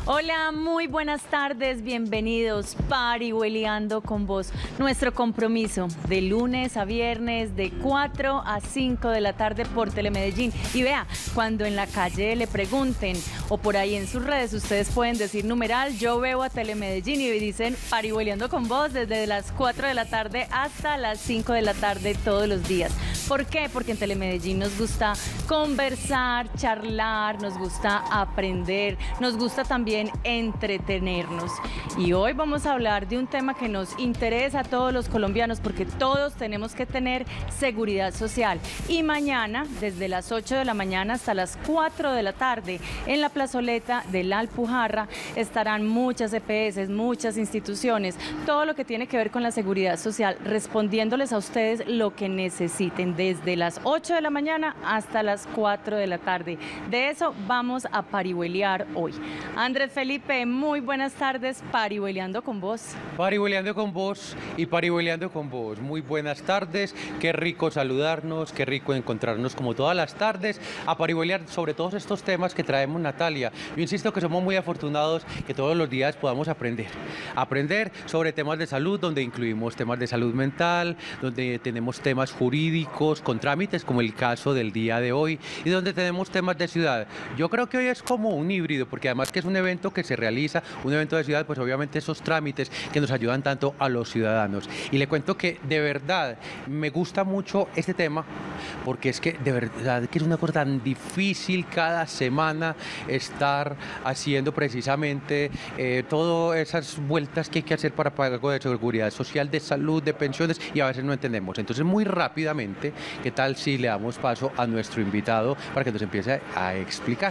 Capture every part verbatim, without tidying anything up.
Hola, muy buenas tardes, bienvenidos Parihueliando con Vos, nuestro compromiso de lunes a viernes de cuatro a cinco de la tarde por Telemedellín. Y vea, cuando en la calle le pregunten o por ahí en sus redes, ustedes pueden decir numeral, yo veo a Telemedellín y dicen Parihueliando con Vos desde las cuatro de la tarde hasta las cinco de la tarde todos los días. ¿Por qué? Porque en Telemedellín nos gusta conversar, charlar, nos gusta aprender, nos gusta también entretenernos. Y hoy vamos a hablar de un tema que nos interesa a todos los colombianos porque todos tenemos que tener seguridad social. Y mañana, desde las ocho de la mañana hasta las cuatro de la tarde, en la plazoleta de la Alpujarra, estarán muchas E P S, muchas instituciones, todo lo que tiene que ver con la seguridad social, respondiéndoles a ustedes lo que necesiten, desde las ocho de la mañana hasta las cuatro de la tarde. De eso vamos a parihueliar hoy. Andrés Felipe, muy buenas tardes, Parihueliando con Vos. Parihueliando con Vos y Parihueliando con Vos. Muy buenas tardes, qué rico saludarnos, qué rico encontrarnos como todas las tardes a parihueliar sobre todos estos temas que traemos, Natalia. Yo insisto que somos muy afortunados que todos los días podamos aprender. Aprender sobre temas de salud, donde incluimos temas de salud mental, donde tenemos temas jurídicos con trámites, como el caso del día de hoy, y donde tenemos temas de ciudad. Yo creo que hoy es como un híbrido, porque además que es un evento que se realiza, un evento de ciudad, pues obviamente esos trámites que nos ayudan tanto a los ciudadanos. Y le cuento que de verdad me gusta mucho este tema, porque es que de verdad que es una cosa tan difícil cada semana estar haciendo precisamente eh, todas esas vueltas que hay que hacer para pagar algo de seguridad social, de salud, de pensiones, y a veces no entendemos. Entonces, muy rápidamente, ¿qué tal si le damos paso a nuestro invitado para que nos empiece a explicar?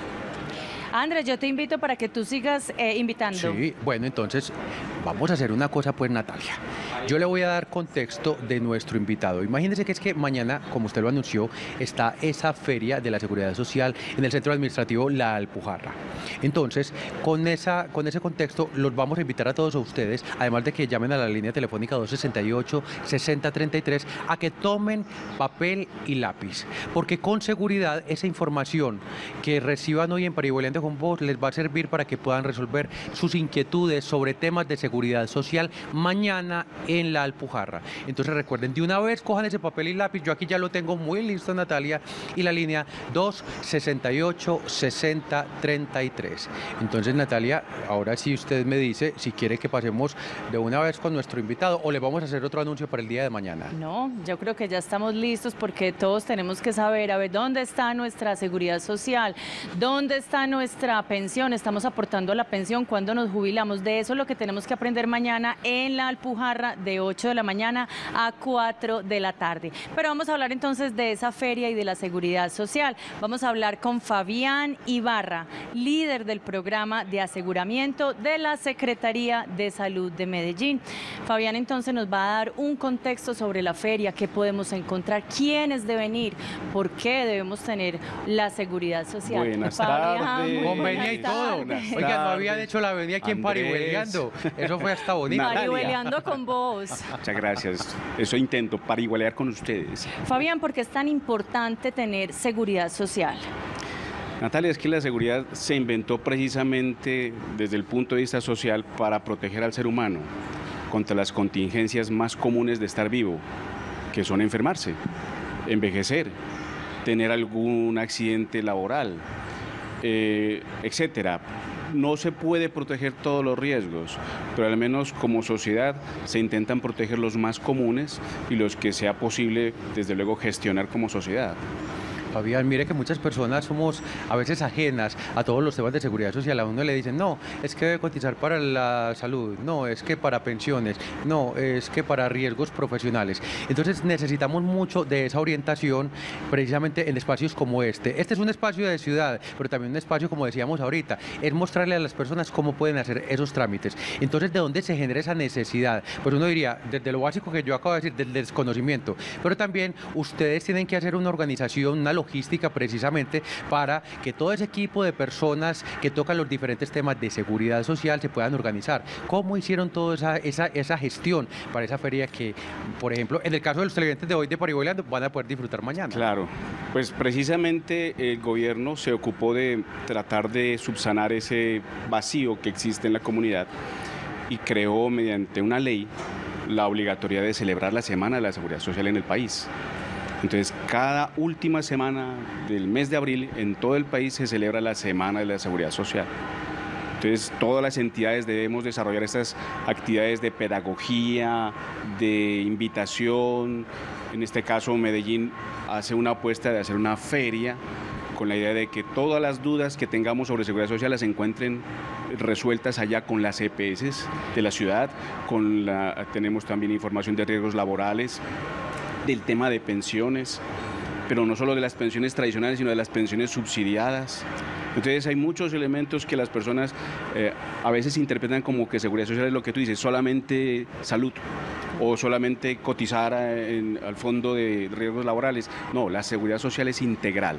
Andrés, yo te invito para que tú sigas eh, invitando. Sí, bueno, entonces vamos a hacer una cosa pues, Natalia. Yo le voy a dar contexto de nuestro invitado. Imagínense que es que mañana, como usted lo anunció, está esa feria de la seguridad social en el centro administrativo La Alpujarra. Entonces, con, esa, con ese contexto, los vamos a invitar a todos ustedes, además de que llamen a la línea telefónica dos sesenta y ocho, sesenta treinta y tres, a que tomen papel y lápiz, porque con seguridad esa información que reciban hoy en Parihueliando con Vos les va a servir para que puedan resolver sus inquietudes sobre temas de seguridad social mañana en La Alpujarra. Entonces recuerden, de una vez cojan ese papel y lápiz, yo aquí ya lo tengo muy listo, Natalia, y la línea dos sesenta y ocho, sesenta treinta y tres. Entonces, Natalia, ahora sí usted me dice si quiere que pasemos de una vez con nuestro invitado o le vamos a hacer otro anuncio para el día de mañana. No, yo creo que ya estamos listos porque todos tenemos que saber, a ver, dónde está nuestra seguridad social, dónde está nuestra pensión, estamos aportando a la pensión, cuando nos jubilamos. De eso es lo que tenemos que aprender mañana en La Alpujarra de ocho de la mañana a cuatro de la tarde. Pero vamos a hablar entonces de esa feria y de la seguridad social. Vamos a hablar con Fabián Ibarra, líder del programa de aseguramiento de la Secretaría de Salud de Medellín. Fabián entonces nos va a dar un contexto sobre la feria, qué podemos encontrar, quiénes deben ir, por qué debemos tener la seguridad social. Buenas Fabián, tardes. Con venia y todo. Oigan, no habían hecho la venia aquí en Parihueliando. Eso fue hasta bonito. Parihueliando con Vos. Muchas gracias. Eso intento, parihuelear con ustedes. Fabián, ¿por qué es tan importante tener seguridad social? Natalia, es que la seguridad se inventó precisamente desde el punto de vista social para proteger al ser humano contra las contingencias más comunes de estar vivo, que son enfermarse, envejecer, tener algún accidente laboral, eh, etcétera. No se puede proteger todos los riesgos, pero al menos como sociedad se intentan proteger los más comunes y los que sea posible, desde luego, gestionar como sociedad. Fabián, mire que muchas personas somos a veces ajenas a todos los temas de seguridad social. A uno le dicen, no, es que debe cotizar para la salud, no, es que para pensiones, no, es que para riesgos profesionales. Entonces necesitamos mucho de esa orientación precisamente en espacios como este. Este es un espacio de ciudad, pero también un espacio, como decíamos ahorita, es mostrarle a las personas cómo pueden hacer esos trámites. Entonces, ¿de dónde se genera esa necesidad? Pues uno diría, desde lo básico que yo acabo de decir, del desconocimiento, pero también ustedes tienen que hacer una organización, una logística precisamente para que todo ese equipo de personas que tocan los diferentes temas de seguridad social se puedan organizar. ¿Cómo hicieron toda esa, esa, esa gestión para esa feria que, por ejemplo, en el caso de los televidentes de hoy de Parihueliando, van a poder disfrutar mañana? Claro, pues precisamente el gobierno se ocupó de tratar de subsanar ese vacío que existe en la comunidad y creó mediante una ley la obligatoriedad de celebrar la Semana de la Seguridad Social en el país. Entonces, cada última semana del mes de abril en todo el país se celebra la Semana de la Seguridad Social. Entonces, todas las entidades debemos desarrollar estas actividades de pedagogía, de invitación. En este caso, Medellín hace una apuesta de hacer una feria con la idea de que todas las dudas que tengamos sobre seguridad social las encuentren resueltas allá con las E P S de la ciudad, con la, tenemos también información de riesgos laborales, del tema de pensiones, pero no solo de las pensiones tradicionales, sino de las pensiones subsidiadas. Entonces hay muchos elementos que las personas eh, a veces interpretan como que seguridad social es lo que tú dices, solamente salud o solamente cotizar en, al fondo de riesgos laborales. No, la seguridad social es integral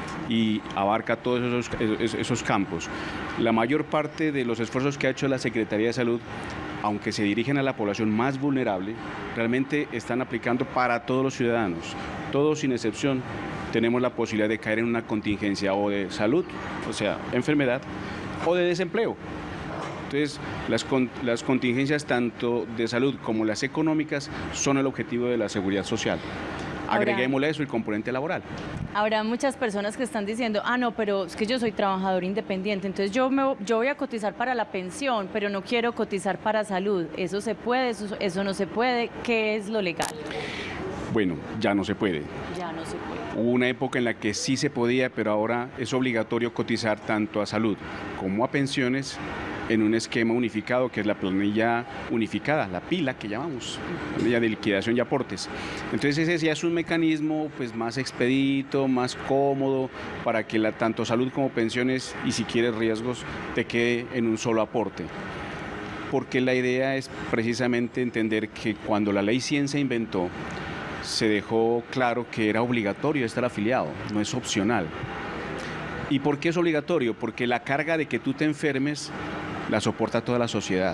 y abarca todos esos, esos campos. La mayor parte de los esfuerzos que ha hecho la Secretaría de Salud, aunque se dirigen a la población más vulnerable, realmente están aplicando para todos los ciudadanos, todos sin excepción. Tenemos la posibilidad de caer en una contingencia o de salud, o sea, enfermedad, o de desempleo. Entonces, las, las contingencias tanto de salud como las económicas son el objetivo de la seguridad social. Agreguémosle a eso el componente laboral. Habrá muchas personas que están diciendo, ah, no, pero es que yo soy trabajador independiente, entonces yo, me, yo voy a cotizar para la pensión, pero no quiero cotizar para salud. ¿Eso se puede? ¿Eso, eso no se puede? ¿Qué es lo legal? Bueno, ya no se puede. Ya no se puede. Hubo una época en la que sí se podía, pero ahora es obligatorio cotizar tanto a salud como a pensiones en un esquema unificado que es la planilla unificada, la pila que llamamos, planilla de liquidación y aportes. Entonces ese ya es un mecanismo pues más expedito, más cómodo para que la, tanto salud como pensiones y si quieres riesgos te quede en un solo aporte. Porque la idea es precisamente entender que cuando la ley cien se inventó, se dejó claro que era obligatorio estar afiliado, no es opcional. ¿Y por qué es obligatorio? Porque la carga de que tú te enfermes la soporta toda la sociedad.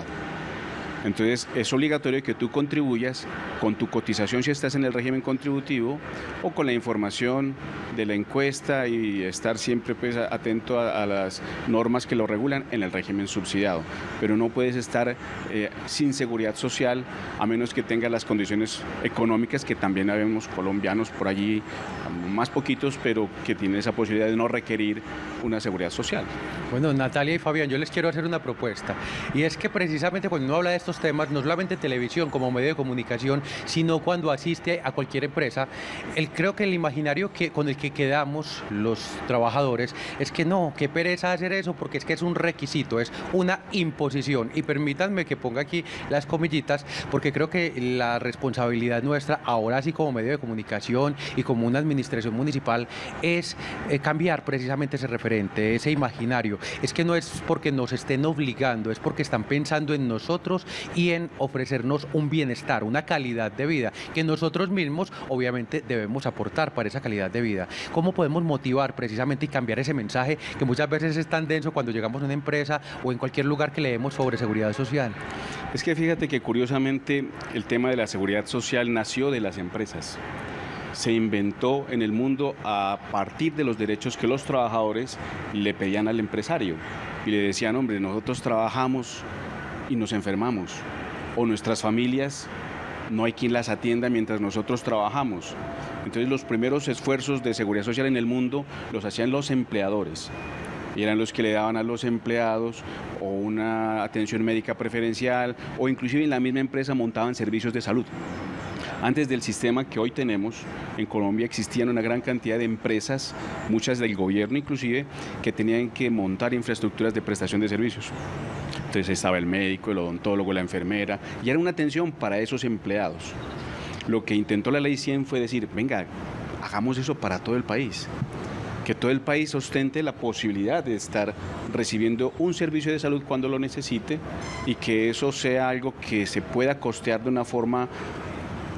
Entonces es obligatorio que tú contribuyas con tu cotización si estás en el régimen contributivo o con la información de la encuesta y estar siempre pues, atento a, a las normas que lo regulan en el régimen subsidiado. Pero no puedes estar eh, sin seguridad social a menos que tengas las condiciones económicas que también habemos colombianos por allí, más poquitos, pero que tienen esa posibilidad de no requerir una seguridad social. Bueno, Natalia y Fabián, yo les quiero hacer una propuesta y es que precisamente cuando uno habla de estos temas, no solamente en televisión como medio de comunicación, sino cuando asiste a cualquier empresa, el, creo que el imaginario que, con el que quedamos los trabajadores es que no, qué pereza hacer eso porque es que es un requisito, es una imposición. Y permítanme que ponga aquí las comillitas porque creo que la responsabilidad nuestra, ahora sí como medio de comunicación y como una administración municipal, es eh, cambiar precisamente ese referente, ese imaginario. Es que no es porque nos estén obligando, es porque están pensando en nosotros y en ofrecernos un bienestar, una calidad de vida que nosotros mismos obviamente debemos aportar para esa calidad de vida. ¿Cómo podemos motivar precisamente y cambiar ese mensaje que muchas veces es tan denso cuando llegamos a una empresa o en cualquier lugar que leemos sobre seguridad social? Es que fíjate que curiosamente el tema de la seguridad social nació de las empresas. Se inventó en el mundo a partir de los derechos que los trabajadores le pedían al empresario y le decían, hombre, nosotros trabajamos y nos enfermamos, o nuestras familias no hay quien las atienda mientras nosotros trabajamos. Entonces los primeros esfuerzos de seguridad social en el mundo los hacían los empleadores y eran los que le daban a los empleados o una atención médica preferencial o inclusive en la misma empresa montaban servicios de salud. Antes del sistema que hoy tenemos, en Colombia existían una gran cantidad de empresas, muchas del gobierno inclusive, que tenían que montar infraestructuras de prestación de servicios. Entonces estaba el médico, el odontólogo, la enfermera, y era una atención para esos empleados. Lo que intentó la ley cien fue decir, venga, hagamos eso para todo el país. Que todo el país ostente la posibilidad de estar recibiendo un servicio de salud cuando lo necesite y que eso sea algo que se pueda costear de una forma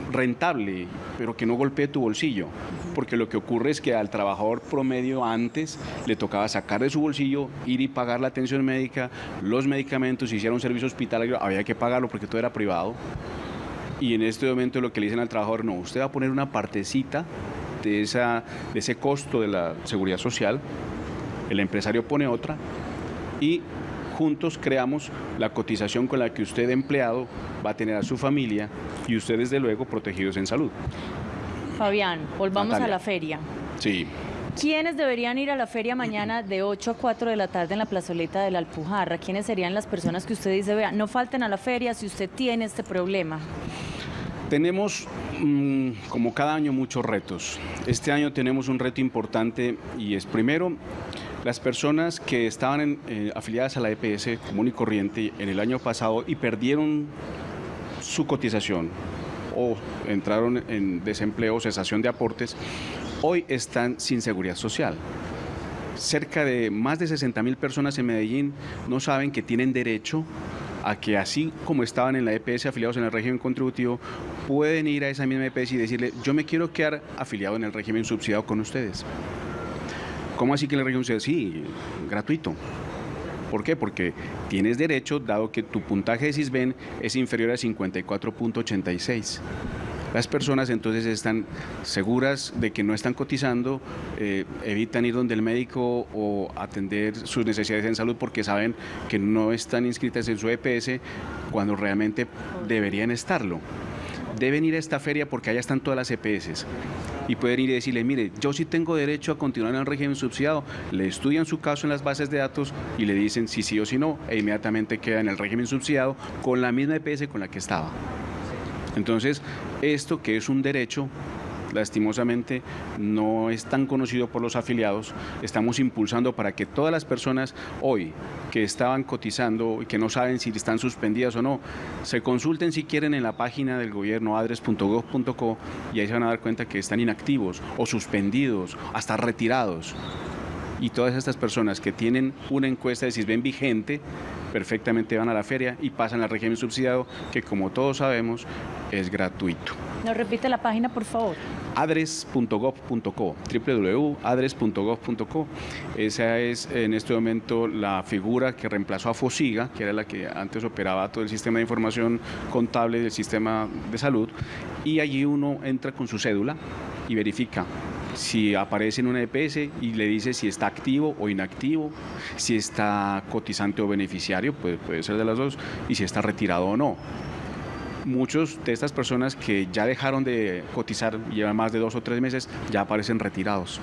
rentable, pero que no golpee tu bolsillo, porque lo que ocurre es que al trabajador promedio antes le tocaba sacar de su bolsillo, ir y pagar la atención médica, los medicamentos, si hiciera un servicio hospitalario había que pagarlo porque todo era privado, y en este momento lo que le dicen al trabajador, no, usted va a poner una partecita de, esa, de ese costo de la seguridad social, el empresario pone otra, y juntos creamos la cotización con la que usted, empleado, va a tener a su familia y usted, desde luego, protegidos en salud. Fabián, volvamos Natalia. a la feria. Sí. ¿Quiénes deberían ir a la feria mañana de ocho a cuatro de la tarde en la plazoleta de la Alpujarra? ¿Quiénes serían las personas que usted dice, vea, no falten a la feria si usted tiene este problema? Tenemos, mmm, como cada año, muchos retos. Este año tenemos un reto importante y es, primero, las personas que estaban en, eh, afiliadas a la E P S común y corriente en el año pasado y perdieron su cotización o entraron en desempleo o cesación de aportes, hoy están sin seguridad social. Cerca de más de sesenta mil personas en Medellín no saben que tienen derecho a que, así como estaban en la E P S afiliados en el régimen contributivo, pueden ir a esa misma E P S y decirle, yo me quiero quedar afiliado en el régimen subsidiado con ustedes. ¿Cómo así que en el régimen subsidiado? Sí, gratuito. ¿Por qué? Porque tienes derecho, dado que tu puntaje de SISBEN es inferior a cincuenta y cuatro punto ochenta y seis. Las personas entonces están seguras de que no están cotizando, eh, evitan ir donde el médico o atender sus necesidades en salud porque saben que no están inscritas en su E P S cuando realmente deberían estarlo. Deben ir a esta feria porque allá están todas las E P S y pueden ir y decirle, mire, yo sí tengo derecho a continuar en el régimen subsidiado. Le estudian su caso en las bases de datos y le dicen si sí o si no, e inmediatamente queda en el régimen subsidiado con la misma E P S con la que estaba. Entonces, esto, que es un derecho, lastimosamente no es tan conocido por los afiliados. Estamos impulsando para que todas las personas hoy que estaban cotizando y que no saben si están suspendidas o no, se consulten si quieren en la página del gobierno adres punto gov punto co y ahí se van a dar cuenta que están inactivos o suspendidos, hasta retirados. Y todas estas personas que tienen una encuesta de SISBEN vigente perfectamente van a la feria y pasan al régimen subsidiado, que, como todos sabemos, es gratuito. ¿Nos repite la página, por favor? adres punto gov punto co, doble u doble u doble u punto adres punto gov punto co. Esa es en este momento la figura que reemplazó a FOSIGA, que era la que antes operaba todo el sistema de información contable del sistema de salud, y allí uno entra con su cédula y verifica si aparece en una E P S y le dice si está activo o inactivo, si está cotizante o beneficiario, puede, puede ser de las dos, y si está retirado o no. Muchos de estas personas que ya dejaron de cotizar, llevan más de dos o tres meses, ya aparecen retirados.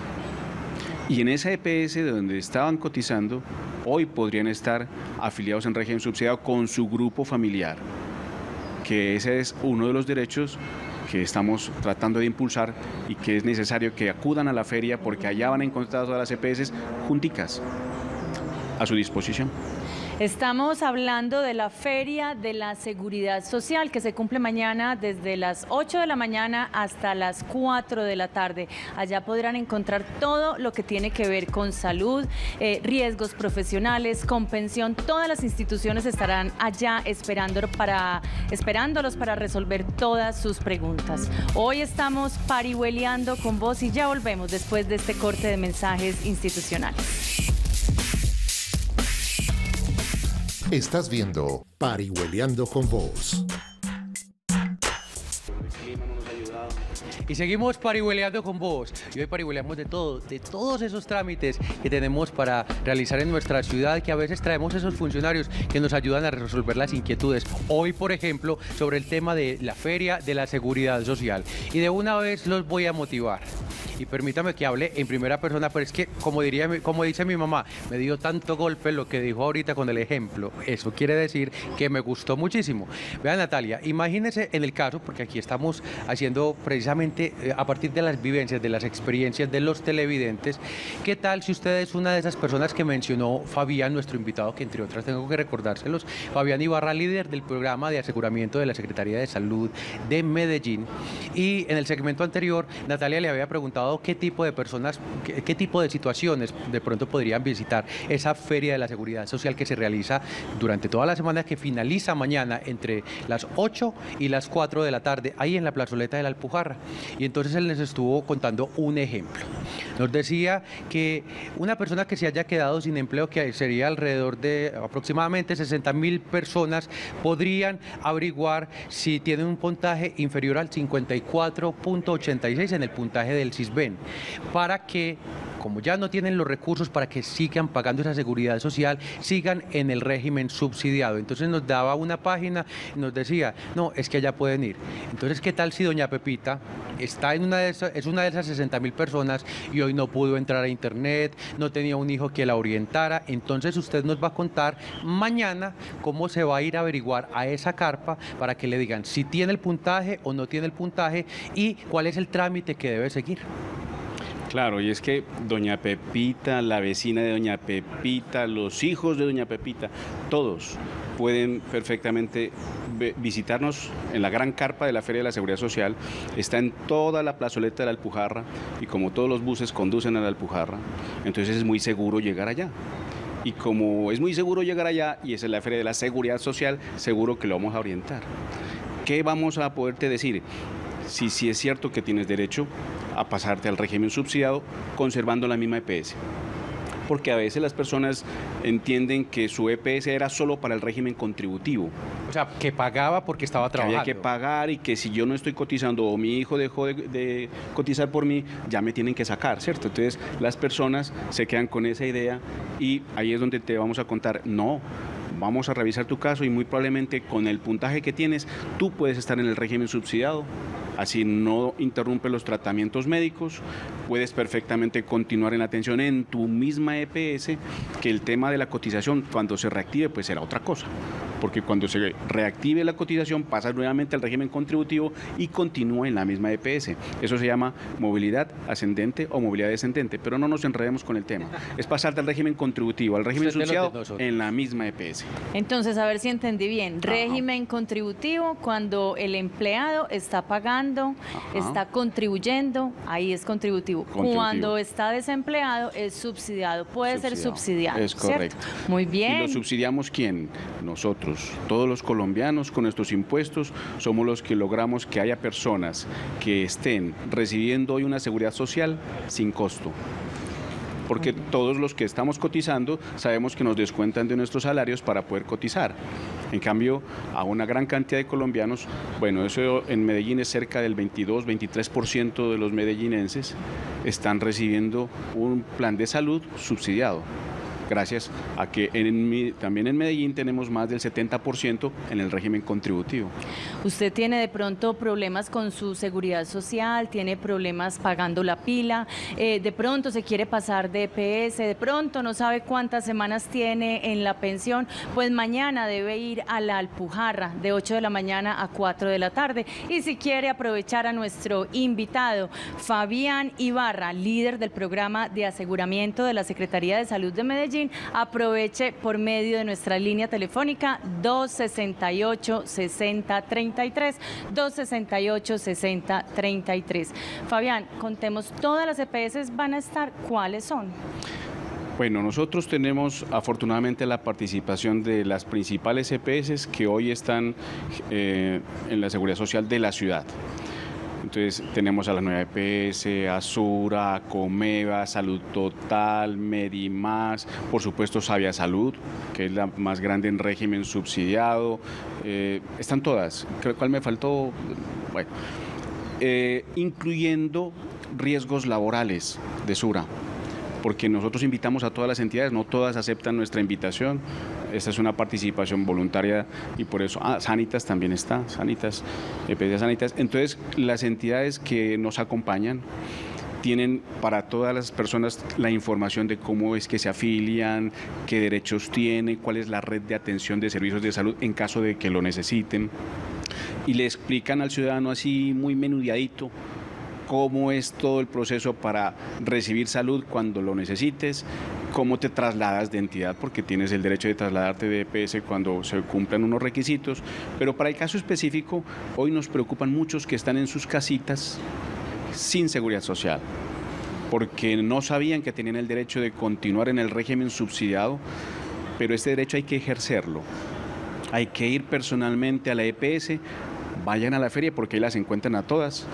Y en esa E P S de donde estaban cotizando, hoy podrían estar afiliados en régimen subsidiado con su grupo familiar, que ese es uno de los derechos que estamos tratando de impulsar y que es necesario que acudan a la feria porque allá van a encontrar todas las E P S junticas a su disposición. Estamos hablando de la Feria de la Seguridad Social, que se cumple mañana desde las ocho de la mañana hasta las cuatro de la tarde. Allá podrán encontrar todo lo que tiene que ver con salud, eh, riesgos profesionales, con pensión. Todas las instituciones estarán allá esperando para, esperándolos para resolver todas sus preguntas. Hoy estamos parihueleando con vos y ya volvemos después de este corte de mensajes institucionales. Estás viendo Parihueleando con Vos. Y seguimos parihueleando con vos. Y hoy parihueleamos de todo, de todos esos trámites que tenemos para realizar en nuestra ciudad, que a veces traemos esos funcionarios que nos ayudan a resolver las inquietudes. Hoy, por ejemplo, sobre el tema de la Feria de la Seguridad Social. Y de una vez los voy a motivar. Y permítame que hable en primera persona, pero es que, como, diría, como dice mi mamá, me dio tanto golpe lo que dijo ahorita con el ejemplo. Eso quiere decir que me gustó muchísimo. Vean, Natalia, imagínense en el caso, porque aquí estamos haciendo precisamente a partir de las vivencias, de las experiencias de los televidentes, ¿qué tal si usted es una de esas personas que mencionó Fabián, nuestro invitado, que entre otras tengo que recordárselos, Fabián Ibarra, líder del programa de aseguramiento de la Secretaría de Salud de Medellín? Y en el segmento anterior, Natalia le había preguntado preguntado qué tipo de personas, qué, qué tipo de situaciones de pronto podrían visitar esa Feria de la Seguridad Social que se realiza durante toda la semana, que finaliza mañana entre las ocho y las cuatro de la tarde, ahí en la plazoleta de la Alpujarra. Y entonces él les estuvo contando un ejemplo. Nos decía que una persona que se haya quedado sin empleo, que sería alrededor de aproximadamente sesenta mil personas, podrían averiguar si tienen un puntaje inferior al cincuenta y cuatro punto ochenta y seis en el puntaje del Sisbén, para que, como ya no tienen los recursos para que sigan pagando esa seguridad social, sigan en el régimen subsidiado. Entonces nos daba una página, nos decía, no, es que allá pueden ir. Entonces, ¿qué tal si doña Pepita está en una de esas, es una de esas sesenta mil personas y hoy no pudo entrar a internet, no tenía un hijo que la orientara? Entonces usted nos va a contar mañana cómo se va a ir a averiguar a esa carpa para que le digan si tiene el puntaje o no tiene el puntaje y cuál es el trámite que debe seguir. Claro, y es que doña Pepita, la vecina de doña Pepita, los hijos de doña Pepita, todos pueden perfectamente visitarnos en la gran carpa de la Feria de la Seguridad Social. Está en toda la plazoleta de la Alpujarra y como todos los buses conducen a la Alpujarra, entonces es muy seguro llegar allá. Y como es muy seguro llegar allá y esa es la Feria de la Seguridad Social, seguro que lo vamos a orientar. ¿Qué vamos a poderte decir? Si sí es cierto que tienes derecho a pasarte al régimen subsidiado conservando la misma E P S. Porque a veces las personas entienden que su E P S era solo para el régimen contributivo. O sea, que pagaba porque estaba trabajando. Que había que pagar y que si yo no estoy cotizando o mi hijo dejó de, de cotizar por mí, ya me tienen que sacar, ¿cierto? Entonces las personas se quedan con esa idea y ahí es donde te vamos a contar, no, vamos a revisar tu caso y muy probablemente con el puntaje que tienes, tú puedes estar en el régimen subsidiado. Así no interrumpe los tratamientos médicos, puedes perfectamente continuar en la atención en tu misma E P S, que el tema de la cotización cuando se reactive pues será otra cosa, porque cuando se reactive la cotización pasas nuevamente al régimen contributivo y continúa en la misma E P S. Eso se llama movilidad ascendente o movilidad descendente, pero no nos enredemos con el tema. Es pasar del régimen contributivo al régimen subsidiado en la misma E P S. Entonces, a ver si entendí bien. Ajá. Régimen contributivo cuando el empleado está pagando, Ajá. está contribuyendo, ahí es contributivo. contributivo. Cuando está desempleado es subsidiado, puede subsidiado. ser subsidiado. Es correcto. ¿Cierto? Muy bien. ¿Y lo subsidiamos quién? Nosotros, todos los colombianos con nuestros impuestos somos los que logramos que haya personas que estén recibiendo hoy una seguridad social sin costo. Porque todos los que estamos cotizando sabemos que nos descuentan de nuestros salarios para poder cotizar. En cambio, a una gran cantidad de colombianos, bueno, eso en Medellín es cerca del veintidós, veintitrés por ciento de los medellinenses están recibiendo un plan de salud subsidiado. Gracias a que en, también en Medellín tenemos más del setenta por ciento en el régimen contributivo. ¿Usted tiene de pronto problemas con su seguridad social? ¿Tiene problemas pagando la pila? Eh, ¿De pronto se quiere pasar de E P S? ¿De pronto no sabe cuántas semanas tiene en la pensión? Pues mañana debe ir a la Alpujarra de ocho de la mañana a cuatro de la tarde. Y si quiere aprovechar a nuestro invitado, Fabián Ibarra, líder del programa de aseguramiento de la Secretaría de Salud de Medellín, aproveche por medio de nuestra línea telefónica dos sesenta y ocho, sesenta, treinta y tres, dos sesenta y ocho, sesenta, treinta y tres. Fabián, contemos, todas las E P S van a estar, ¿cuáles son? Bueno, nosotros tenemos afortunadamente la participación de las principales E P S que hoy están eh, en la seguridad social de la ciudad. Entonces tenemos a la nueva E P S, Asura, Comeva, Salud Total, Medimás, por supuesto Sabia Salud, que es la más grande en régimen subsidiado. Eh, están todas. ¿Cuál me faltó? Bueno, eh, incluyendo riesgos laborales de Sura, porque nosotros invitamos a todas las entidades, no todas aceptan nuestra invitación. Esta es una participación voluntaria y por eso, ah, Sanitas también está, Sanitas, E P S Sanitas. Entonces, las entidades que nos acompañan tienen para todas las personas la información de cómo es que se afilian, qué derechos tienen, cuál es la red de atención de servicios de salud en caso de que lo necesiten. Y le explican al ciudadano así muy menudeadito cómo es todo el proceso para recibir salud cuando lo necesites, cómo te trasladas de entidad, porque tienes el derecho de trasladarte de E P S cuando se cumplan unos requisitos, pero para el caso específico, hoy nos preocupan muchos que están en sus casitas sin seguridad social, porque no sabían que tenían el derecho de continuar en el régimen subsidiado, pero este derecho hay que ejercerlo. Hay que ir personalmente a la E P S, vayan a la feria porque ahí las encuentran a todas.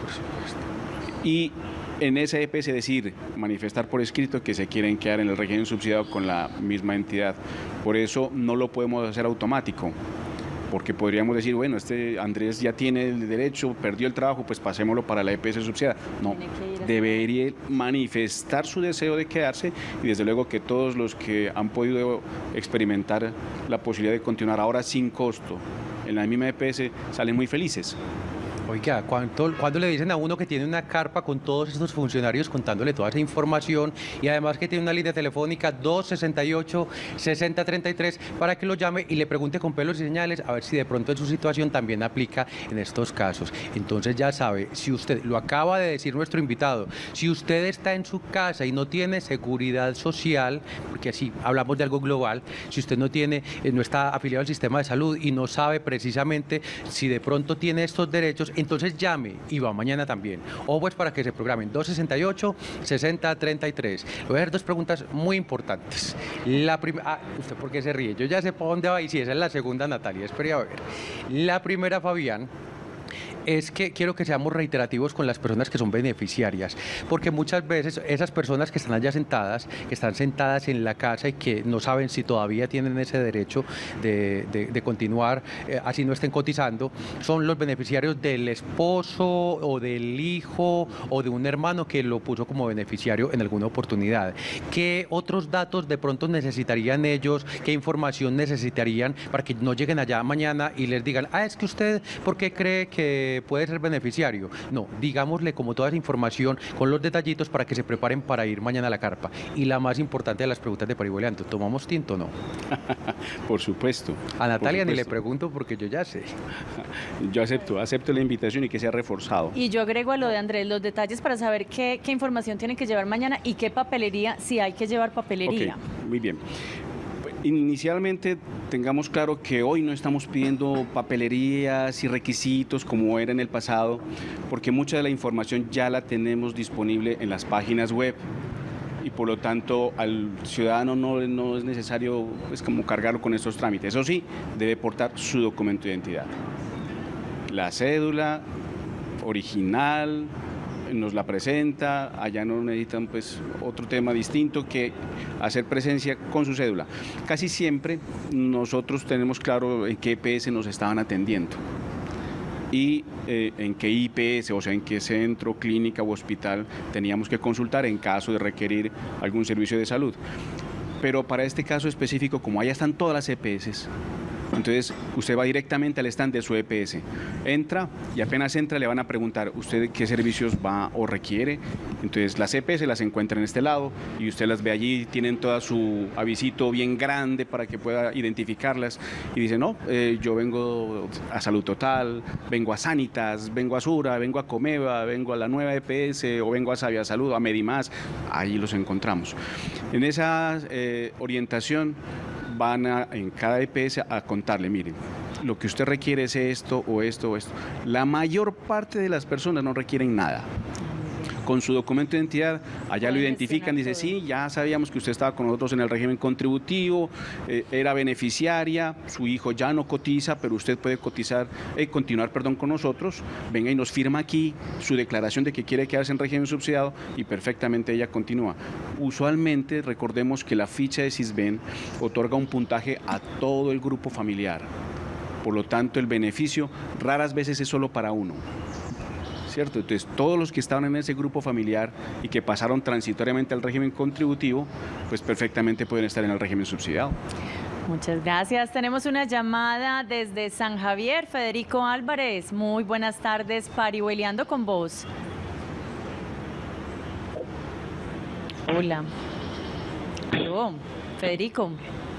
Y en esa E P S decir, manifestar por escrito que se quieren quedar en el régimen subsidiado con la misma entidad. Por eso no lo podemos hacer automático, porque podríamos decir, bueno, este Andrés ya tiene el derecho, perdió el trabajo, pues pasémoslo para la E P S subsidiada. No, debería manifestar su deseo de quedarse y desde luego que todos los que han podido experimentar la posibilidad de continuar ahora sin costo en la misma E P S salen muy felices. Oiga, ¿cuánto, ¿cuándo le dicen a uno que tiene una carpa con todos estos funcionarios contándole toda esa información y además que tiene una línea telefónica dos sesenta y ocho, sesenta treinta y tres para que lo llame y le pregunte con pelos y señales a ver si de pronto en su situación también aplica en estos casos? Entonces ya sabe, si usted, lo acaba de decir nuestro invitado, si usted está en su casa y no tiene seguridad social, porque así hablamos de algo global, si usted no tiene, no está afiliado al sistema de salud y no sabe precisamente si de pronto tiene estos derechos, entonces llame y va mañana también. O pues para que se programen dos sesenta y ocho, sesenta treinta y tres. Le voy a hacer dos preguntas muy importantes. La primera, ah, ¿usted por qué se ríe? Yo ya sé por dónde va y si esa es la segunda, Natalia, espere a ver. La primera, Fabián, es que quiero que seamos reiterativos con las personas que son beneficiarias, porque muchas veces esas personas que están allá sentadas, que están sentadas en la casa y que no saben si todavía tienen ese derecho de, de, de continuar, eh, así no estén cotizando, son los beneficiarios del esposo o del hijo o de un hermano que lo puso como beneficiario en alguna oportunidad. ¿Qué otros datos de pronto necesitarían ellos? ¿Qué información necesitarían para que no lleguen allá mañana y les digan, ah, es que usted, ¿por qué cree que puede ser beneficiario? No, digámosle como toda esa información con los detallitos para que se preparen para ir mañana a la carpa. Y la más importante de las preguntas de Parihueliando, ¿tomamos tinto o no? Por supuesto. A Natalia supuesto. Ni le pregunto porque yo ya sé. Yo acepto, acepto la invitación y que sea reforzado. Y yo agrego a lo de Andrés los detalles para saber qué, qué información tienen que llevar mañana y qué papelería, si hay que llevar papelería. Okay, muy bien. Inicialmente tengamos claro que hoy no estamos pidiendo papelerías y requisitos como era en el pasado, porque mucha de la información ya la tenemos disponible en las páginas web y por lo tanto al ciudadano no, no es necesario pues, como cargarlo con estos trámites. Eso sí, debe portar su documento de identidad. La cédula original, nos la presenta, allá no necesitan pues otro tema distinto que hacer presencia con su cédula. Casi siempre nosotros tenemos claro en qué E P S nos estaban atendiendo y eh, en qué I P S, o sea, en qué centro, clínica u hospital teníamos que consultar en caso de requerir algún servicio de salud. Pero para este caso específico, como allá están todas las E P S, entonces usted va directamente al stand de su E P S, entra y apenas entra le van a preguntar usted qué servicios va o requiere. Entonces las E P S las encuentra en este lado y usted las ve allí, tienen toda su avisito bien grande para que pueda identificarlas y dice, no, eh, yo vengo a Salud Total, vengo a Sanitas, vengo a Sura, vengo a Comeva, vengo a la nueva E P S o vengo a Sabia Salud, a Medimás, ahí los encontramos. En esa eh, orientación van a, en cada E P S a contarle, miren, lo que usted requiere es esto o esto o esto. La mayor parte de las personas no requieren nada. Con su documento de identidad, allá lo identifican, dice, sí, ya sabíamos que usted estaba con nosotros en el régimen contributivo, eh, era beneficiaria, su hijo ya no cotiza, pero usted puede cotizar, eh, continuar perdón, con nosotros, venga y nos firma aquí su declaración de que quiere quedarse en régimen subsidiado y perfectamente ella continúa. Usualmente, recordemos que la ficha de Sisbén otorga un puntaje a todo el grupo familiar, por lo tanto el beneficio raras veces es solo para uno. ¿Cierto? Entonces, todos los que estaban en ese grupo familiar y que pasaron transitoriamente al régimen contributivo, pues perfectamente pueden estar en el régimen subsidiado. Muchas gracias. Tenemos una llamada desde San Javier. Federico Álvarez, muy buenas tardes. Parihueliando con vos. Hola. Aló, Federico.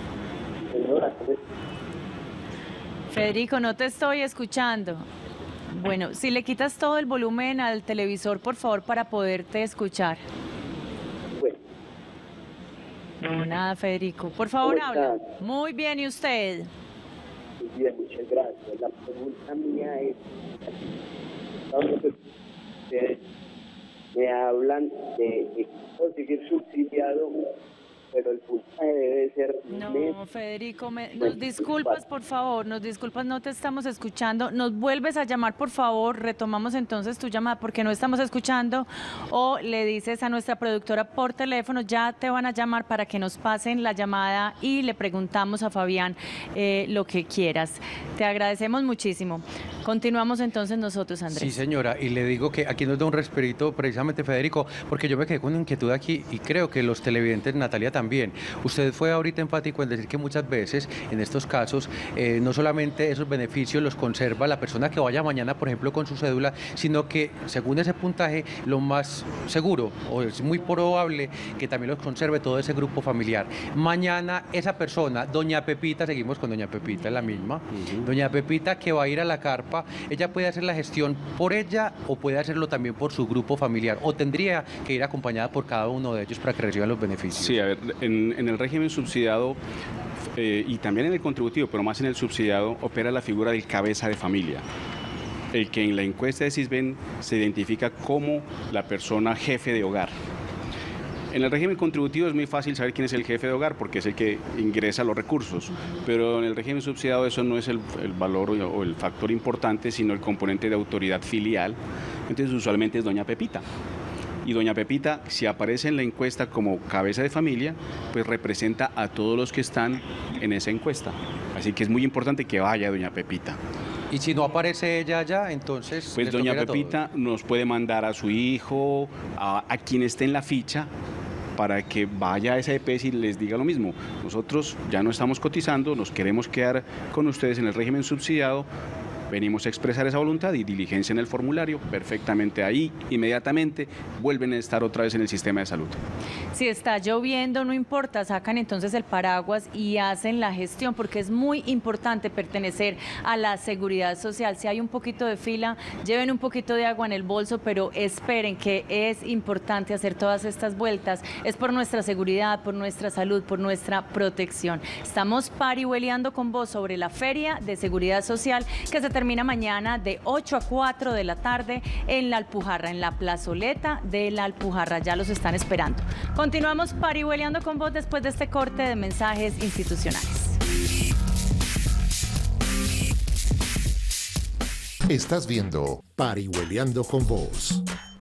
Federico, no te estoy escuchando. Bueno, si le quitas todo el volumen al televisor, por favor, para poderte escuchar. Bueno. No, nada, Federico. Por favor, habla. Muy bien, ¿y usted? Muy bien, muchas gracias. La pregunta mía es, me hablan de, de conseguir subsidiado, pero el puntaje debe ser... No, mes, Federico, me, pues, nos disculpas, por favor, nos disculpas, no te estamos escuchando. Nos vuelves a llamar, por favor, retomamos entonces tu llamada porque no estamos escuchando, o le dices a nuestra productora por teléfono, ya te van a llamar para que nos pasen la llamada y le preguntamos a Fabián eh, lo que quieras. Te agradecemos muchísimo. Continuamos entonces nosotros, Andrés. Sí, señora, y le digo que aquí nos da un respirito precisamente, Federico, porque yo me quedé con una inquietud aquí y creo que los televidentes, Natalia, también. Usted fue ahorita enfático en decir que muchas veces, en estos casos, eh, no solamente esos beneficios los conserva la persona que vaya mañana, por ejemplo, con su cédula, sino que, según ese puntaje, lo más seguro, o es muy probable, que también los conserve todo ese grupo familiar. Mañana, esa persona, doña Pepita, seguimos con doña Pepita, es la misma, uh-huh. Doña Pepita que va a ir a la carpa, ella puede hacer la gestión por ella o puede hacerlo también por su grupo familiar, o tendría que ir acompañada por cada uno de ellos para que reciban los beneficios. Sí, a ver, en, en el régimen subsidiado eh, y también en el contributivo, pero más en el subsidiado, opera la figura del cabeza de familia, el que en la encuesta de Sisbén se identifica como la persona jefe de hogar. En el régimen contributivo es muy fácil saber quién es el jefe de hogar porque es el que ingresa los recursos, pero en el régimen subsidiado eso no es el, el valor o el factor importante, sino el componente de autoridad filial. Entonces usualmente es doña Pepita. Y doña Pepita, si aparece en la encuesta como cabeza de familia, pues representa a todos los que están en esa encuesta. Así que es muy importante que vaya doña Pepita. Y si no aparece ella allá, entonces... Pues doña Pepita nos puede mandar a su hijo, a, a quien esté en la ficha, para que vaya a esa E P S y les diga lo mismo. Nosotros ya no estamos cotizando, nos queremos quedar con ustedes en el régimen subsidiado, venimos a expresar esa voluntad y diligencia en el formulario, perfectamente ahí, inmediatamente vuelven a estar otra vez en el sistema de salud. Si está lloviendo, no importa, sacan entonces el paraguas y hacen la gestión, porque es muy importante pertenecer a la seguridad social. Si hay un poquito de fila, lleven un poquito de agua en el bolso, pero esperen, que es importante hacer todas estas vueltas. Es por nuestra seguridad, por nuestra salud, por nuestra protección. Estamos parihueleando con vos sobre la Feria de Seguridad Social que se termina mañana de ocho a cuatro de la tarde en La Alpujarra, en la plazoleta de La Alpujarra. Ya los están esperando. Continuamos parihueleando con vos después de este corte de mensajes institucionales. Estás viendo Parihueleando con Vos.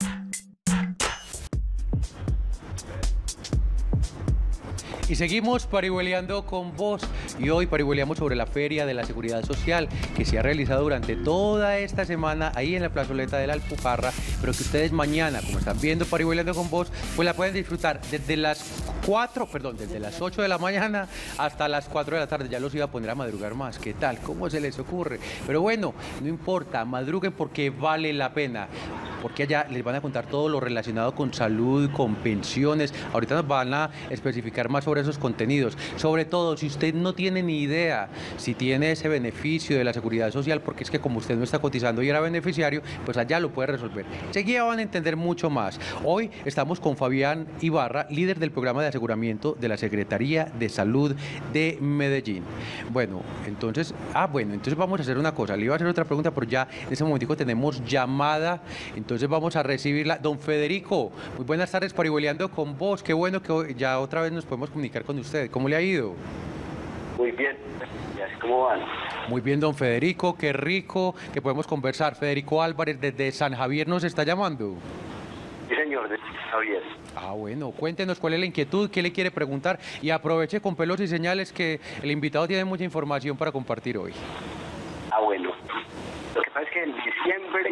Y seguimos parihueleando con vos, y hoy parihueleamos sobre la Feria de la Seguridad Social que se ha realizado durante toda esta semana ahí en la plazoleta de La Alpujarra, pero que ustedes mañana, como están viendo parihueleando con vos, pues la pueden disfrutar desde las cuatro, perdón, desde las ocho de la mañana hasta las cuatro de la tarde. Ya los iba a poner a madrugar más, ¿qué tal? ¿Cómo se les ocurre? Pero bueno, no importa, madruguen porque vale la pena, porque allá les van a contar todo lo relacionado con salud, con pensiones. Ahorita nos van a especificar más sobre esos contenidos. Sobre todo, si usted no tiene ni idea si tiene ese beneficio de la seguridad social, porque es que como usted no está cotizando y era beneficiario, pues allá lo puede resolver. Seguida van a entender mucho más. Hoy estamos con Fabián Ibarra, líder del programa de aseguramiento de la Secretaría de Salud de Medellín. Bueno, entonces, ah, bueno, entonces vamos a hacer una cosa. Le iba a hacer otra pregunta, pero ya en ese momentico tenemos llamada, entonces vamos a recibirla. Don Federico, muy buenas tardes, parihueleando con vos. Qué bueno que hoy ya otra vez nos podemos comunicar con usted. ¿Cómo le ha ido? Muy bien, ¿cómo van? Muy bien, don Federico, qué rico que podemos conversar. Federico Álvarez desde San Javier nos está llamando. Sí, señor, de Javier. Ah, bueno, cuéntenos cuál es la inquietud, qué le quiere preguntar y aproveche con pelos y señales que el invitado tiene mucha información para compartir hoy. Ah, bueno. Lo que pasa es que en diciembre...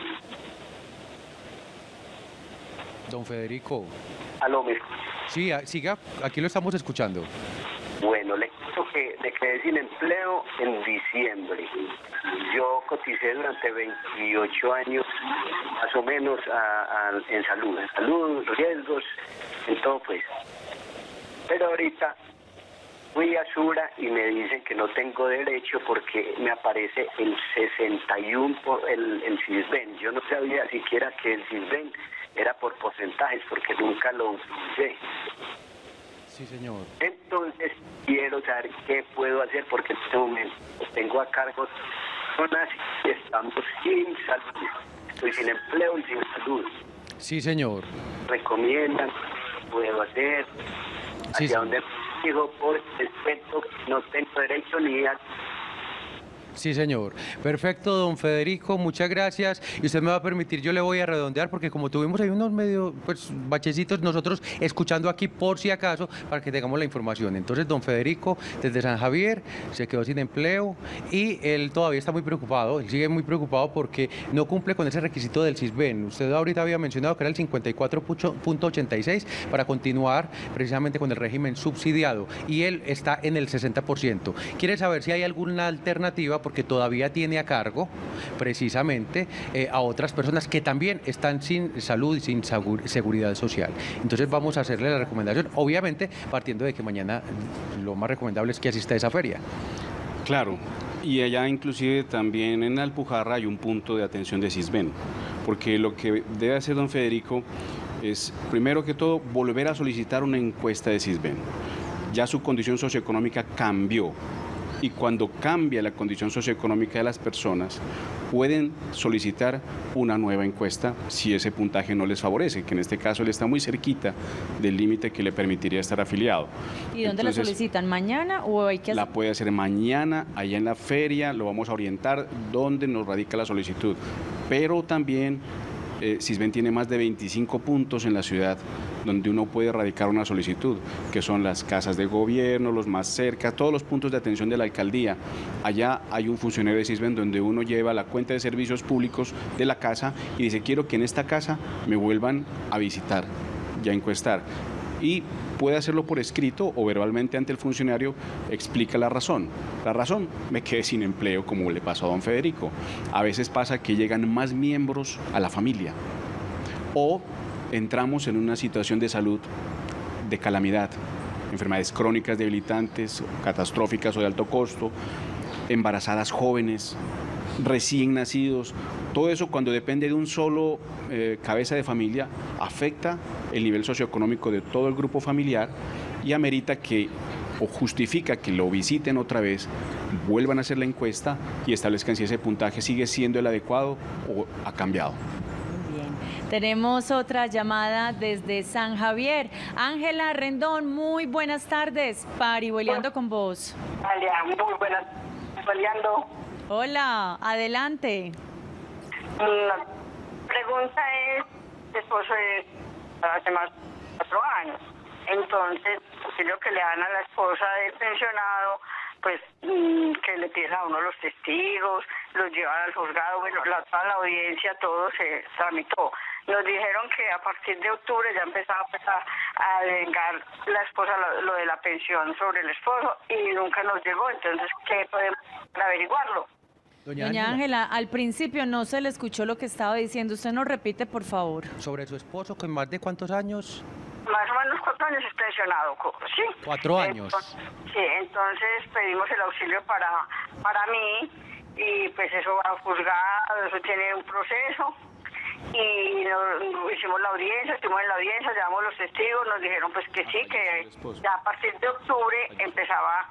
Don Federico. Aló, ¿me... Sí, siga, aquí lo estamos escuchando. Bueno, le cuento que me quedé sin empleo en diciembre. Yo coticé durante veintiocho años, más o menos, a, a, en salud, en salud, riesgos, en todo pues. Pero ahorita fui a Sura y me dicen que no tengo derecho porque me aparece el sesenta y uno por el, el Sisbén. Yo no sabía siquiera que el Sisbén era por porcentajes porque nunca lo utilicé. Sí, señor. Entonces, quiero saber qué puedo hacer porque en este momento tengo a cargo personas y estamos sin salud. Estoy sin empleo y sin salud. Sí, señor. Recomiendan, puedo hacer, Sí, hacia sí. donde digo, por respeto, no tengo derecho ni a... Sí, señor. Perfecto, don Federico, muchas gracias. Y usted me va a permitir, yo le voy a redondear, porque como tuvimos ahí unos medio, pues, bachecitos, nosotros escuchando aquí por si acaso, para que tengamos la información. Entonces, don Federico, desde San Javier, se quedó sin empleo y él todavía está muy preocupado, él sigue muy preocupado porque no cumple con ese requisito del SISBEN. Usted ahorita había mencionado que era el cincuenta y cuatro punto ochenta y seis para continuar precisamente con el régimen subsidiado, y él está en el sesenta por ciento. Quiere saber si hay alguna alternativa, porque todavía tiene a cargo precisamente eh, a otras personas que también están sin salud y sin seguridad social. Entonces vamos a hacerle la recomendación, obviamente partiendo de que mañana lo más recomendable es que asista a esa feria. Claro, y allá inclusive también en Alpujarra hay un punto de atención de SISBEN, porque lo que debe hacer don Federico es, primero que todo, volver a solicitar una encuesta de SISBEN. Ya su condición socioeconómica cambió. Y cuando cambia la condición socioeconómica de las personas, pueden solicitar una nueva encuesta si ese puntaje no les favorece, que en este caso él está muy cerquita del límite que le permitiría estar afiliado. ¿Y dónde Entonces, la solicitan? ¿Mañana o hay que hacer? La puede hacer mañana, allá en la feria, lo vamos a orientar dónde nos radica la solicitud. Pero también eh, SISBEN tiene más de veinticinco puntos en la ciudad donde uno puede radicar una solicitud, que son las casas de gobierno, los más cerca, todos los puntos de atención de la alcaldía. Allá hay un funcionario de SISBEN donde uno lleva la cuenta de servicios públicos de la casa y dice, quiero que en esta casa me vuelvan a visitar y a encuestar. Y puede hacerlo por escrito o verbalmente ante el funcionario, explica la razón. La razón, me quedé sin empleo, como le pasó a don Federico. A veces pasa que llegan más miembros a la familia o entramos en una situación de salud de calamidad, enfermedades crónicas debilitantes, catastróficas o de alto costo, embarazadas jóvenes, recién nacidos. Todo eso, cuando depende de un solo eh, cabeza de familia, afecta el nivel socioeconómico de todo el grupo familiar y amerita que, o justifica que lo visiten otra vez, vuelvan a hacer la encuesta y establezcan si ese puntaje sigue siendo el adecuado o ha cambiado. Tenemos otra llamada desde San Javier. Ángela Rendón, muy buenas tardes. Parihueliando con vos. Alia, muy buenas. Parihueliando. Hola, adelante. La pregunta es, mi esposo es hace más de cuatro años. Entonces, si lo que le dan a la esposa del pensionado, pues que le piden a uno los testigos, los llevan al juzgado, bueno, la, toda la audiencia, todo se tramitó. Nos dijeron que a partir de octubre ya empezaba pues, a, a vengar la esposa lo, lo de la pensión sobre el esposo y nunca nos llegó. Entonces, ¿qué podemos averiguarlo? Doña, Doña Ángela, al principio no se le escuchó lo que estaba diciendo. Usted nos repite, por favor. Sobre su esposo, ¿con más de cuántos años? Más o menos cuatro años es pensionado, ¿sí? Cuatro años. Entonces, sí, entonces pedimos el auxilio para, para mí y pues eso va a juzgado, eso tiene un proceso. Y nos, hicimos la audiencia, estuvimos en la audiencia, llevamos los testigos, nos dijeron pues que sí, que ya a partir de octubre empezaba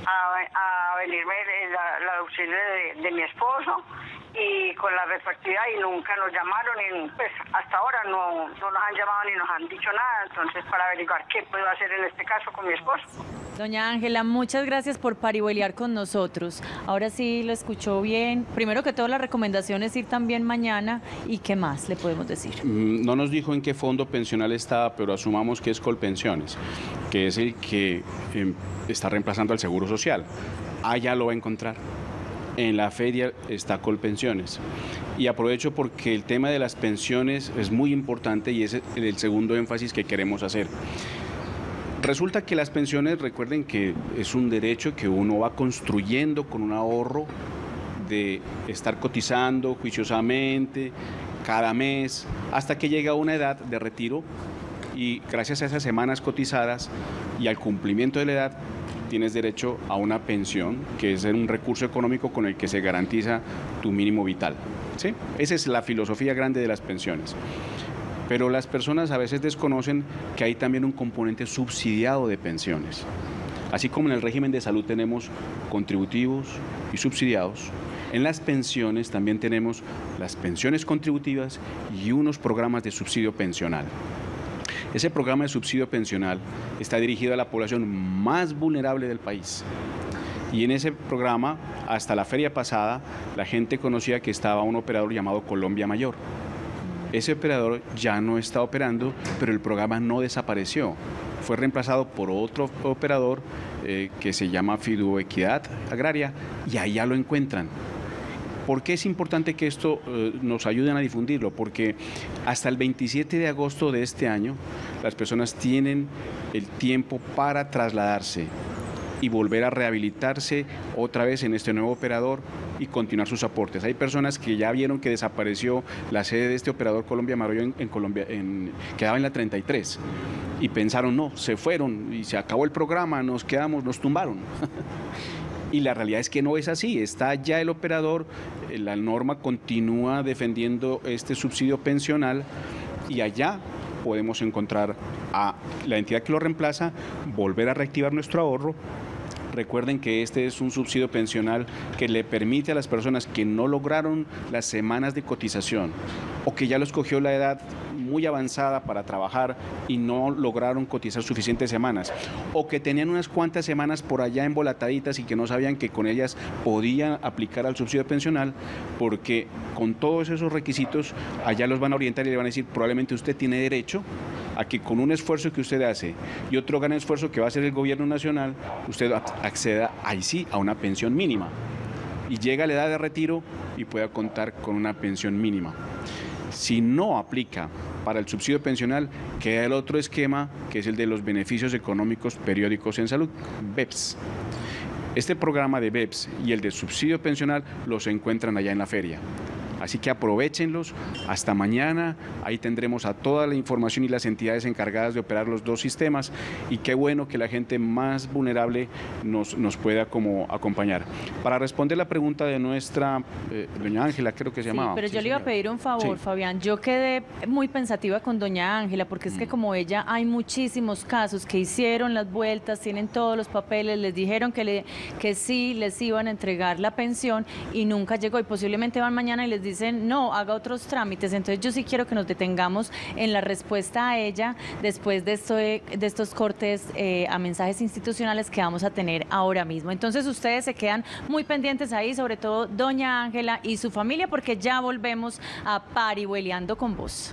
a, a venirme la, la auxilio de, de mi esposo y con la retroactividad y nunca nos llamaron, y pues hasta ahora no, no nos han llamado ni nos han dicho nada, entonces para averiguar qué puedo hacer en este caso con mi esposo. Doña Ángela, muchas gracias por parihueliar con nosotros. Ahora sí lo escuchó bien. Primero que todo, la recomendación es ir también mañana. ¿Y qué más le podemos decir? No nos dijo en qué fondo pensional estaba, pero asumamos que es Colpensiones, que es el que eh, está reemplazando al Seguro Social. Allá lo va a encontrar. En la feria está Colpensiones. Y aprovecho porque el tema de las pensiones es muy importante y es el segundo énfasis que queremos hacer. Resulta que las pensiones, recuerden que es un derecho que uno va construyendo con un ahorro de estar cotizando juiciosamente cada mes hasta que llega a una edad de retiro y gracias a esas semanas cotizadas y al cumplimiento de la edad tienes derecho a una pensión, que es un recurso económico con el que se garantiza tu mínimo vital, ¿sí? Esa es la filosofía grande de las pensiones. Pero las personas a veces desconocen que hay también un componente subsidiado de pensiones. Así como en el régimen de salud tenemos contributivos y subsidiados, En las pensiones también tenemos las pensiones contributivas y unos programas de subsidio pensional. Ese programa de subsidio pensional está dirigido a la población más vulnerable del país. Y en ese programa, hasta la feria pasada, la gente conocía que estaba un operador llamado Colombia Mayor. Ese operador ya no está operando, pero el programa no desapareció. Fue reemplazado por otro operador eh, que se llama Fiduequidad Agraria, y ahí ya lo encuentran. ¿Por qué es importante que esto eh, nos ayuden a difundirlo? Porque hasta el veintisiete de agosto de este año las personas tienen el tiempo para trasladarse y volver a rehabilitarse otra vez en este nuevo operador y continuar sus aportes. Hay personas que ya vieron que desapareció la sede de este operador Colombia Mayor en, en Colombia, en, quedaba en la treinta y tres, y pensaron, no, se fueron y se acabó el programa, nos quedamos, nos tumbaron. Y la realidad es que no es así, está ya el operador, la norma continúa defendiendo este subsidio pensional y allá podemos encontrar a la entidad que lo reemplaza, volver a reactivar nuestro ahorro. Recuerden que este es un subsidio pensional que le permite a las personas que no lograron las semanas de cotización o que ya los cogió la edad muy avanzada para trabajar y no lograron cotizar suficientes semanas, o que tenían unas cuantas semanas por allá embolataditas y que no sabían que con ellas podían aplicar al subsidio pensional, porque con todos esos requisitos allá los van a orientar y le van a decir, probablemente usted tiene derecho a que con un esfuerzo que usted hace y otro gran esfuerzo que va a hacer el gobierno nacional, usted acceda ahí sí a una pensión mínima y llega a la edad de retiro y pueda contar con una pensión mínima. Si no aplica para el subsidio pensional, queda el otro esquema, que es el de los beneficios económicos periódicos en salud, B E P S. Este programa de B E P S y el de subsidio pensional los encuentran allá en la feria. Así que aprovéchenlos, hasta mañana, ahí tendremos a toda la información y las entidades encargadas de operar los dos sistemas, y qué bueno que la gente más vulnerable nos, nos pueda como acompañar. Para responder la pregunta de nuestra eh, doña Ángela, creo que se sí, llamaba. Pero yo sí, le iba a pedir un favor, sí. Fabián, yo quedé muy pensativa con doña Ángela, porque es que como ella hay muchísimos casos que hicieron las vueltas, tienen todos los papeles, les dijeron que, le, que sí les iban a entregar la pensión y nunca llegó, y posiblemente van mañana y les dicen, no, haga otros trámites. Entonces yo sí quiero que nos detengamos en la respuesta a ella después de, esto de, de estos cortes eh, a mensajes institucionales que vamos a tener ahora mismo. Entonces ustedes se quedan muy pendientes ahí, sobre todo doña Ángela y su familia, porque ya volvemos a Parihueliando con Vos.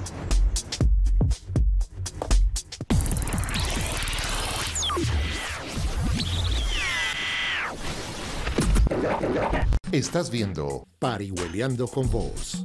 Estás viendo Parihueliando con Vos.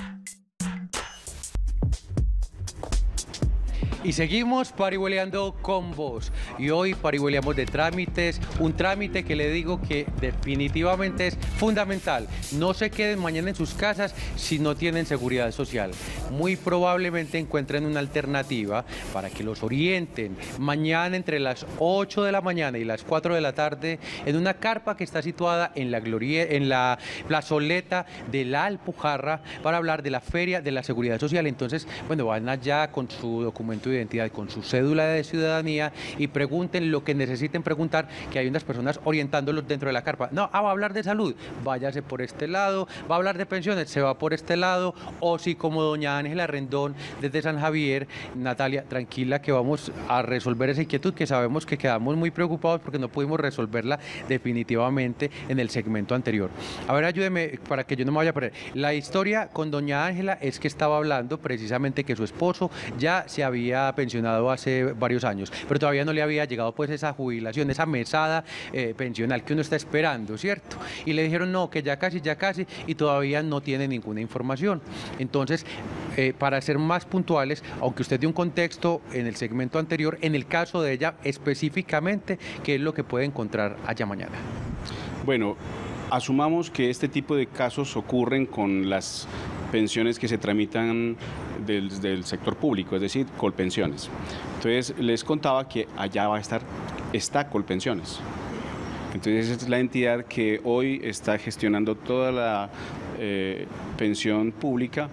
Y seguimos parihueleando con vos. Y hoy parihueleamos de trámites, un trámite que le digo que definitivamente es fundamental. No se queden mañana en sus casas si no tienen seguridad social. Muy probablemente encuentren una alternativa para que los orienten mañana entre las ocho de la mañana y las cuatro de la tarde en una carpa que está situada en la, gloria, en la plazoleta de la Alpujarra para hablar de la Feria de la Seguridad Social. Entonces, bueno, van allá con su documento de identidad, con su cédula de ciudadanía, y pregunten lo que necesiten preguntar, que hay unas personas orientándolos dentro de la carpa. No, ah, va a hablar de salud, váyase por este lado, va a hablar de pensiones, se va por este lado, o si como doña Ángela Rendón desde San Javier, Natalia, tranquila que vamos a resolver esa inquietud, que sabemos que quedamos muy preocupados porque no pudimos resolverla definitivamente en el segmento anterior. A ver, ayúdeme para que yo no me vaya a perder. La historia con doña Ángela es que estaba hablando precisamente que su esposo ya se había pensionado hace varios años, pero todavía no le había llegado pues esa jubilación, esa mesada eh, pensional que uno está esperando, ¿cierto? Y le dijeron no, que ya casi, ya casi, y todavía no tiene ninguna información. Entonces, eh, para ser más puntuales, aunque usted dio un contexto en el segmento anterior, en el caso de ella específicamente, ¿qué es lo que puede encontrar allá mañana? Bueno, asumamos que este tipo de casos ocurren con las pensiones que se tramitan del, del sector público, es decir, Colpensiones. Entonces, les contaba que allá va a estar, está Colpensiones. Entonces, es la entidad que hoy está gestionando toda la eh, pensión pública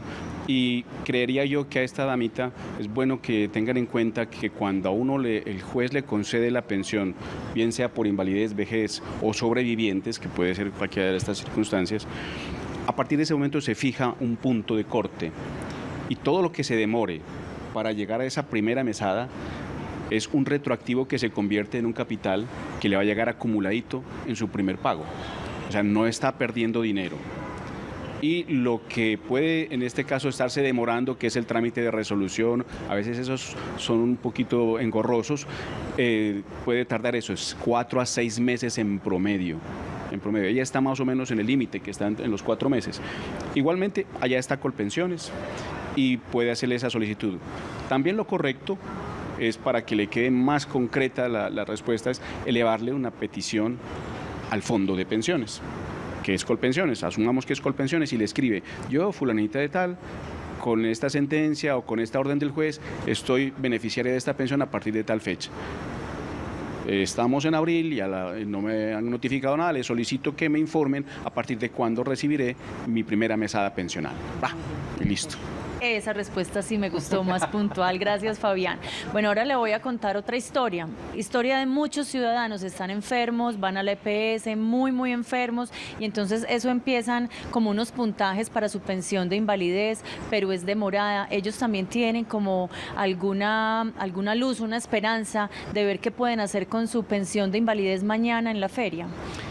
Y creería yo que a esta damita es bueno que tengan en cuenta que cuando a uno le, el juez le concede la pensión, bien sea por invalidez, vejez o sobrevivientes, que puede ser cualquiera de estas circunstancias, a partir de ese momento se fija un punto de corte y todo lo que se demore para llegar a esa primera mesada es un retroactivo que se convierte en un capital que le va a llegar acumuladito en su primer pago. O sea, no está perdiendo dinero. Y lo que puede en este caso estarse demorando, que es el trámite de resolución, a veces esos son un poquito engorrosos, eh, puede tardar eso, es cuatro a seis meses en promedio. En promedio, ella está más o menos en el límite, que está en los cuatro meses. Igualmente, allá está Colpensiones y puede hacerle esa solicitud. También lo correcto es, para que le quede más concreta la, la respuesta, es elevarle una petición al fondo de pensiones, que es Colpensiones. Asumamos que es Colpensiones y le escribe: yo, fulanita de tal, con esta sentencia o con esta orden del juez, estoy beneficiaria de esta pensión a partir de tal fecha. Estamos en abril y a la, no me han notificado nada, les solicito que me informen a partir de cuándo recibiré mi primera mesada pensional. Va, y listo. Esa respuesta sí me gustó, más puntual. Gracias, Fabián. Bueno, ahora le voy a contar otra historia. Historia de muchos ciudadanos. Están enfermos, van a la E P S, muy, muy enfermos, y entonces eso empiezan como unos puntajes para su pensión de invalidez, pero es demorada. Ellos también tienen como alguna, alguna luz, una esperanza de ver qué pueden hacer con su pensión de invalidez mañana en la feria.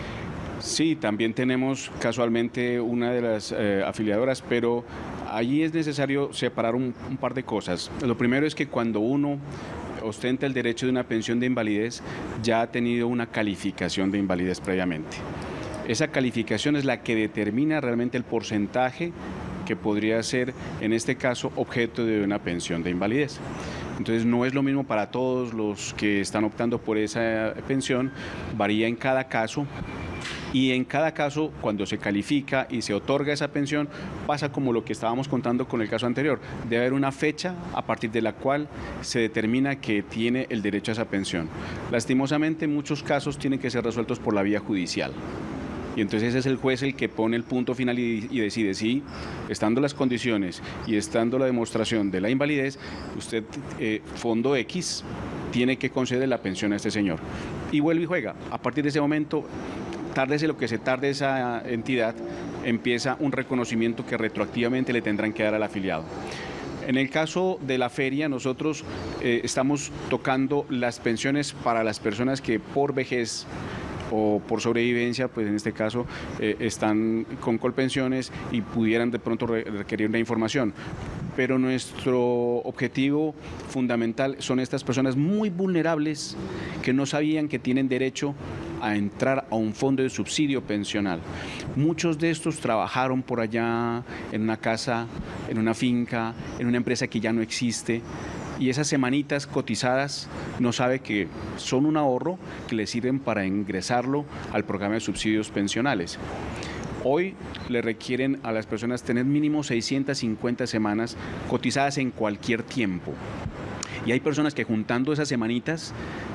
Sí, también tenemos casualmente una de las eh, afiliadoras, pero allí es necesario separar un, un par de cosas. Lo primero es que cuando uno ostenta el derecho de una pensión de invalidez, ya ha tenido una calificación de invalidez previamente. Esa calificación es la que determina realmente el porcentaje que podría ser, en este caso, objeto de una pensión de invalidez. Entonces no es lo mismo para todos los que están optando por esa pensión, varía en cada caso. Y en cada caso, cuando se califica y se otorga esa pensión, pasa como lo que estábamos contando con el caso anterior. Debe haber una fecha a partir de la cual se determina que tiene el derecho a esa pensión. Lastimosamente, muchos casos tienen que ser resueltos por la vía judicial. Y entonces es el juez el que pone el punto final y, y decide si, estando las condiciones y estando la demostración de la invalidez, usted, eh, fondo X, tiene que conceder la pensión a este señor. Y vuelve y juega. A partir de ese momento, tárdese lo que se tarde esa entidad, empieza un reconocimiento que retroactivamente le tendrán que dar al afiliado. En el caso de la feria, nosotros eh, estamos tocando las pensiones para las personas que por vejez o por sobrevivencia, pues en este caso eh, están con Colpensiones y pudieran de pronto re requerir una información. Pero nuestro objetivo fundamental son estas personas muy vulnerables que no sabían que tienen derecho a entrar a un fondo de subsidio pensional. Muchos de estos trabajaron por allá en una casa, en una finca, en una empresa que ya no existe, y esas semanitas cotizadas no sabe que son un ahorro que le sirven para ingresarlo al programa de subsidios pensionales. Hoy le requieren a las personas tener mínimo seiscientas cincuenta semanas cotizadas en cualquier tiempo. Y hay personas que juntando esas semanitas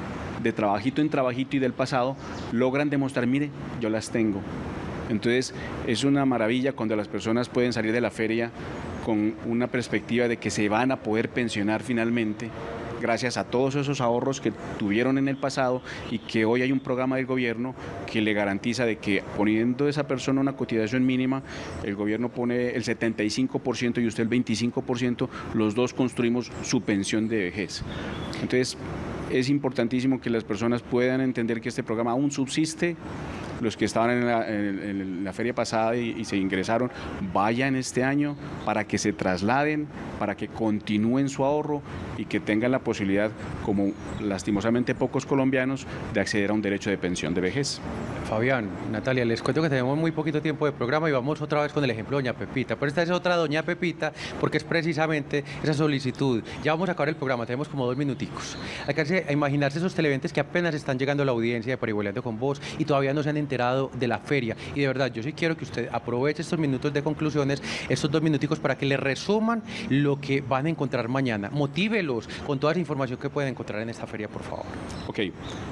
de trabajito en trabajito y del pasado logran demostrar: mire, yo las tengo. Entonces es una maravilla cuando las personas pueden salir de la feria con una perspectiva de que se van a poder pensionar finalmente, gracias a todos esos ahorros que tuvieron en el pasado, y que hoy hay un programa del gobierno que le garantiza de que poniendo a esa persona una cotización mínima, el gobierno pone el setenta y cinco por ciento y usted el veinticinco por ciento, los dos construimos su pensión de vejez. Entonces es importantísimo que las personas puedan entender que este programa aún subsiste. Los que estaban en la, en, en la feria pasada y, y se ingresaron, vayan este año para que se trasladen, para que continúen su ahorro y que tengan la posibilidad, como lastimosamente pocos colombianos, de acceder a un derecho de pensión de vejez. Fabián, Natalia, les cuento que tenemos muy poquito tiempo de programa y vamos otra vez con el ejemplo de doña Pepita. Pero esta es otra doña Pepita, porque es precisamente esa solicitud. Ya vamos a acabar el programa, tenemos como dos minuticos. Alcance a imaginarse esos televidentes que apenas están llegando a la audiencia de Parihueliando con Vos y todavía no se han enterado de la feria. Y de verdad, yo sí quiero que usted aproveche estos minutos de conclusiones, estos dos minuticos, para que le resuman lo que van a encontrar mañana. Motívelos con toda esa información que pueden encontrar en esta feria, por favor. Ok.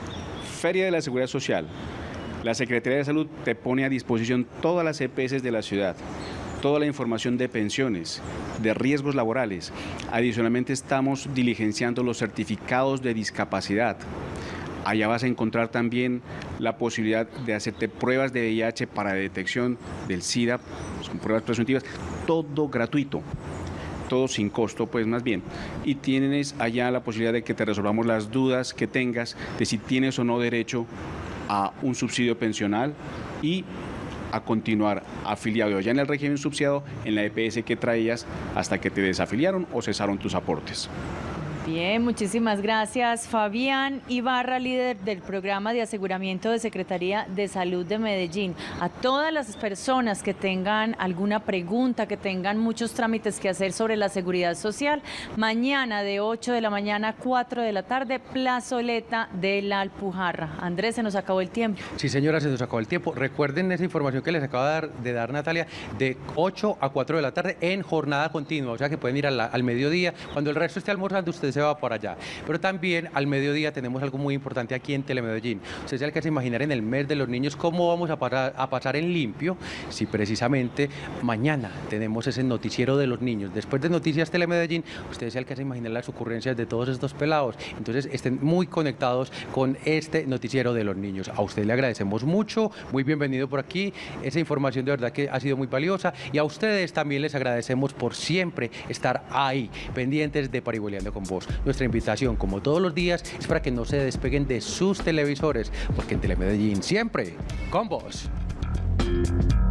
Feria de la Seguridad Social. La Secretaría de Salud te pone a disposición todas las E P S de la ciudad, toda la información de pensiones, de riesgos laborales. Adicionalmente estamos diligenciando los certificados de discapacidad. Allá vas a encontrar también la posibilidad de hacerte pruebas de V I H para detección del SIDA, son pruebas presuntivas, todo gratuito, todo sin costo, pues más bien. Y tienes allá la posibilidad de que te resolvamos las dudas que tengas de si tienes o no derecho a un subsidio pensional y a continuar afiliado ya en el régimen subsidiado en la E P S que traías hasta que te desafiliaron o cesaron tus aportes. Bien, muchísimas gracias. Fabián Ibarra, líder del programa de aseguramiento de Secretaría de Salud de Medellín. A todas las personas que tengan alguna pregunta, que tengan muchos trámites que hacer sobre la seguridad social, mañana de ocho de la mañana a cuatro de la tarde, plazoleta de la Alpujarra. Andrés, se nos acabó el tiempo. Sí, señora, se nos acabó el tiempo. Recuerden esa información que les acaba de dar, de dar Natalia, de ocho a cuatro de la tarde en jornada continua, o sea que pueden ir a la, al mediodía. Cuando el resto esté almorzando, ustedes se va por allá. Pero también al mediodía tenemos algo muy importante aquí en Telemedellín. Usted se alcanza a imaginar en el mes de los niños cómo vamos a pasar, a pasar en limpio si precisamente mañana tenemos ese noticiero de los niños. Después de Noticias Telemedellín, ustedes se alcanzan a imaginar las ocurrencias de todos estos pelados. Entonces estén muy conectados con este noticiero de los niños. A usted le agradecemos mucho, muy bienvenido por aquí. Esa información de verdad que ha sido muy valiosa y a ustedes también les agradecemos por siempre estar ahí, pendientes de Parihueliando con Vos. Nuestra invitación, como todos los días, es para que no se despeguen de sus televisores, porque en Telemedellín siempre con vos.